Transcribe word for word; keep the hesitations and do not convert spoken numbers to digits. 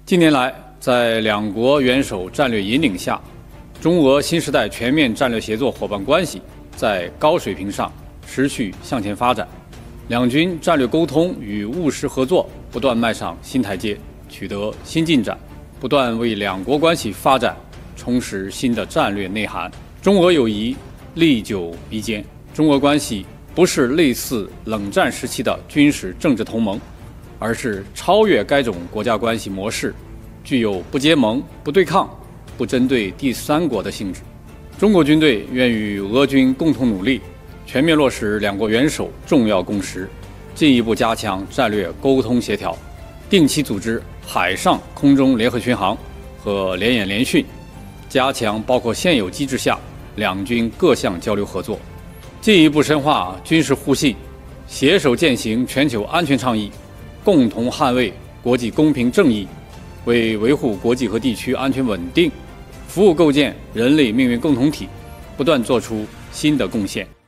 近年来，在两国元首战略引领下，中俄新时代全面战略协作伙伴关系在高水平上持续向前发展，两军战略沟通与务实合作不断迈上新台阶，取得新进展，不断为两国关系发展充实新的战略内涵。中俄友谊历久弥坚，中俄关系不是类似冷战时期的军事政治同盟，而是超越该种国家关系模式，具有不结盟、不对抗、不针对第三国的性质。中国军队愿与俄军共同努力，全面落实两国元首重要共识，进一步加强战略沟通协调，定期组织海上、空中联合巡航和联演联训，加强包括现有机制下两军各项交流合作，进一步深化军事互信，携手践行全球安全倡议，共同捍卫国际公平正义，为维护国际和地区安全稳定、服务构建人类命运共同体，不断作出新的贡献。